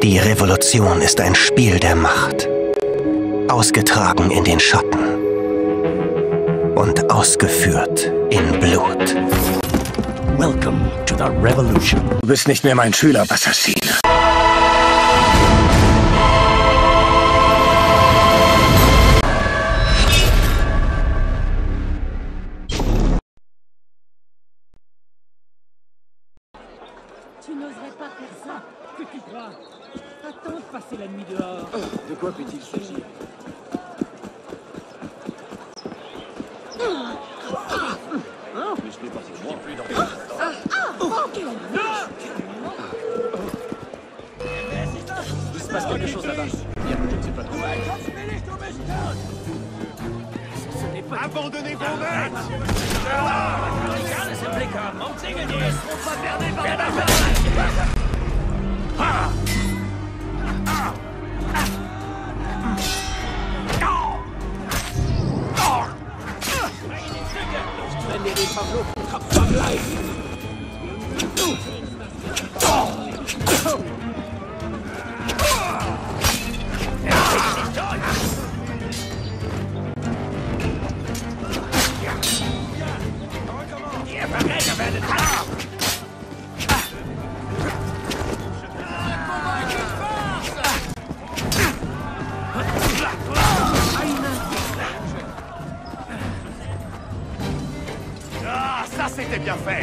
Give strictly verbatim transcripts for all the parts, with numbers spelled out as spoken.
Die Revolution ist ein Spiel der Macht, ausgetragen in den Schatten und ausgeführt in Blut. Welcome to the Revolution. Du bist nicht mehr mein Schüler, Assassine. Tu n'oserais pas faire ça. Que tu crois? Attends de passer la nuit dehors. De quoi peut-il s'agir? Mais je n'ai pas fait moi. Plus dans il se passe quelque chose là-bas. Je ne sais pas trop. Ce n'est pas... Abandonnez vos maîtres! Ah, ça c'était bien fait!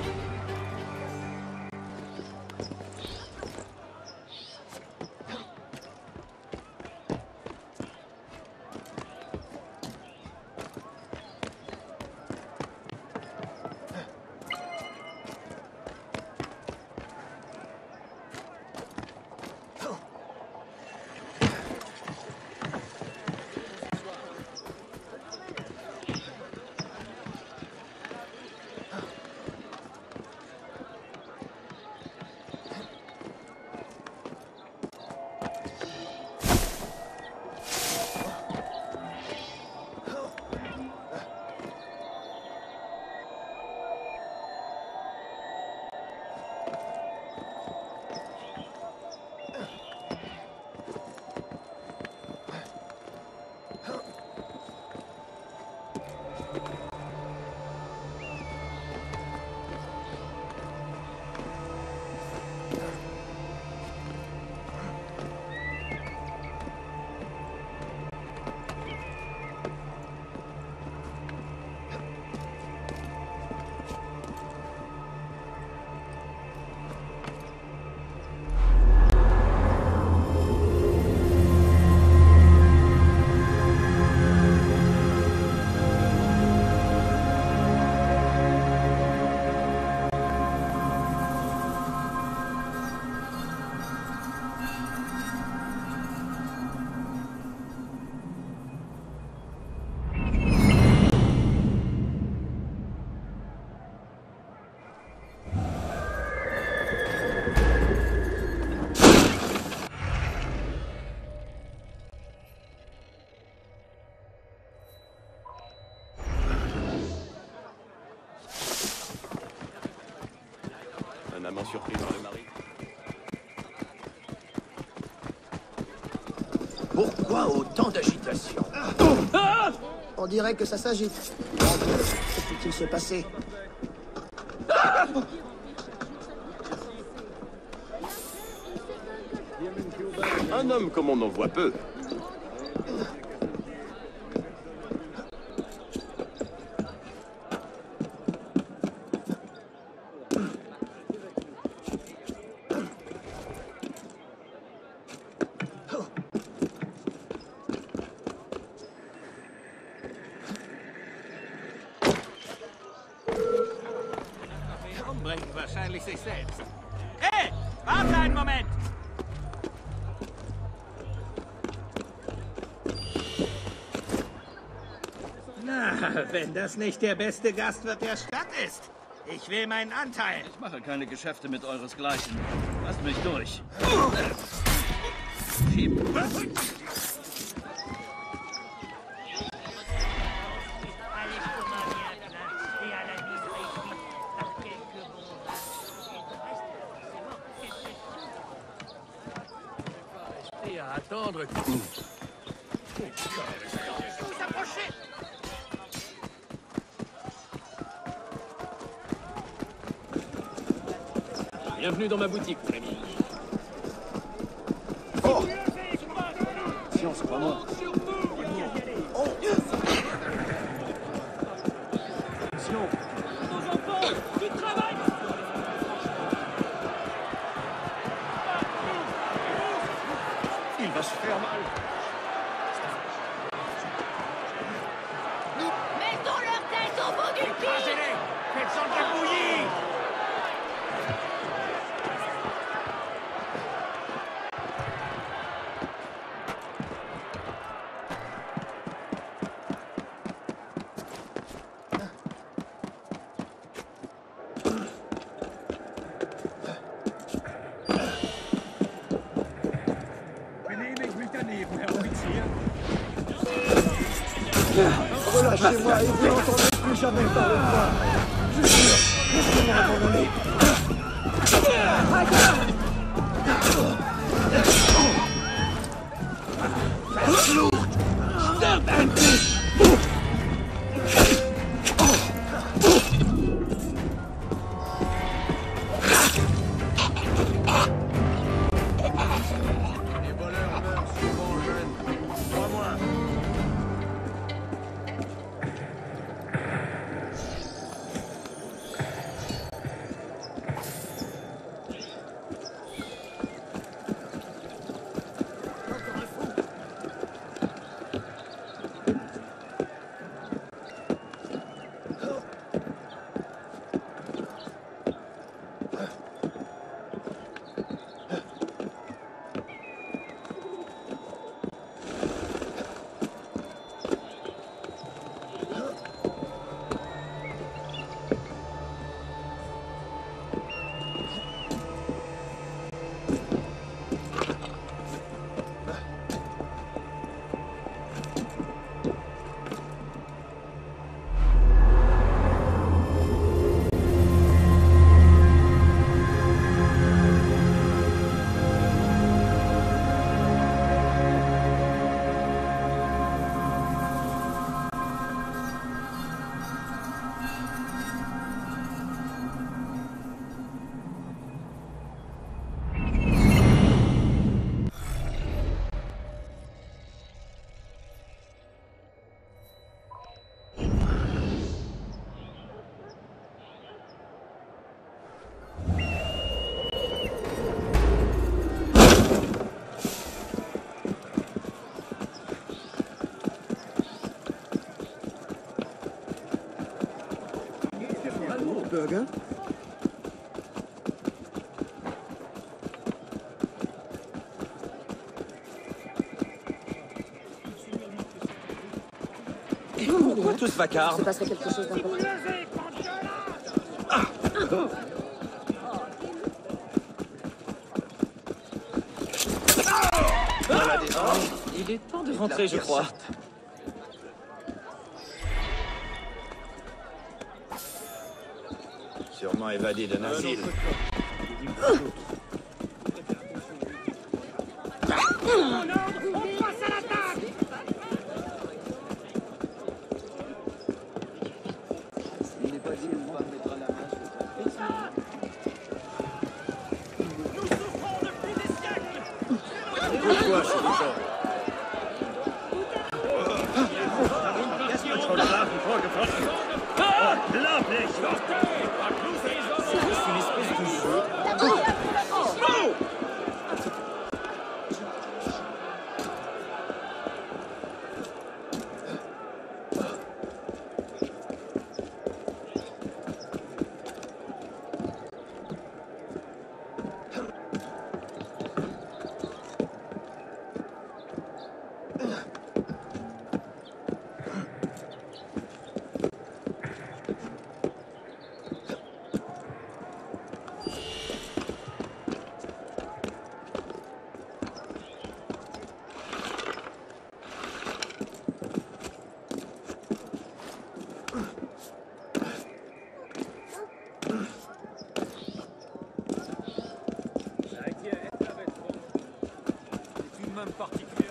Un amant surpris par le mari. Pourquoi autant d'agitation? On dirait que ça s'agite. Que peut-il se passer? Un homme comme on en voit peu. Umbringt wahrscheinlich sich selbst. Hey, warte einen Moment! Na, wenn das nicht der beste Gastwirt der Stadt ist. Ich will meinen Anteil. Ich mache keine Geschäfte mit euresgleichen. Lasst mich durch. Schieben. prendrai tout. Vous approchez! Bienvenue dans ma boutique, mon ami. Tiens, c'est pas moi. Il va se faire mal. Mettons leur tête au bout du fil. Écrasez-les! Faites-en de la bouillie! Relâchez-moi et vous n'entendrez plus jamais parler de moi. Je jure, laissez-moi abandonner. Les voleurs meurent souvent jeunes. Crois-moi. Burger? Pourquoi tout ce vacarme? Il se passerait quelque chose d'important. Il est temps de rentrer, je crois. Sûrement évadé d'un asile. Il n'est pas dit qu'on va mettre à la main sur ta fille. Pourquoi ce genre?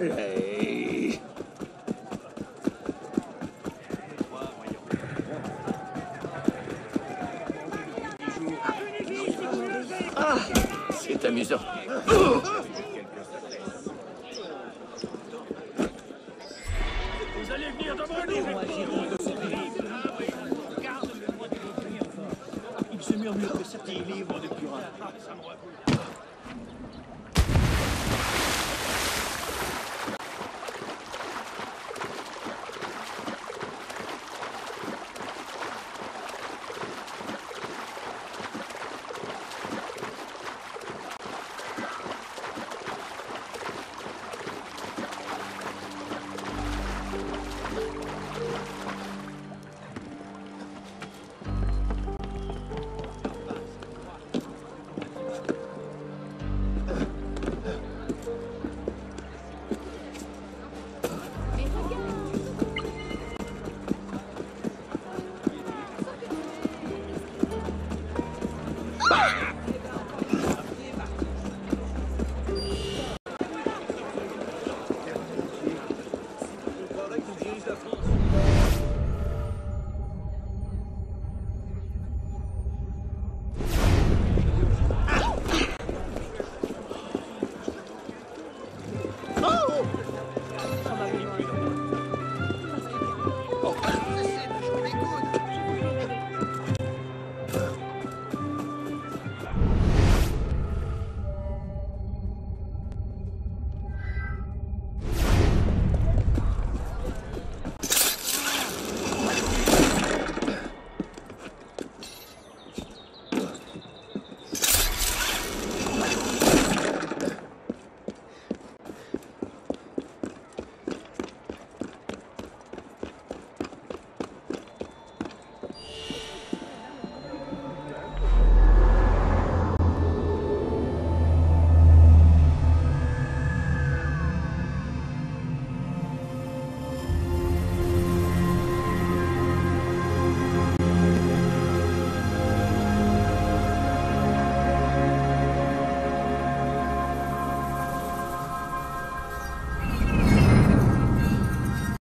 plaît. Ah, c'est amusant. Oh, Vous allez venir devant nous. Il se murmure que certains livres de Purin. Ça me refoule.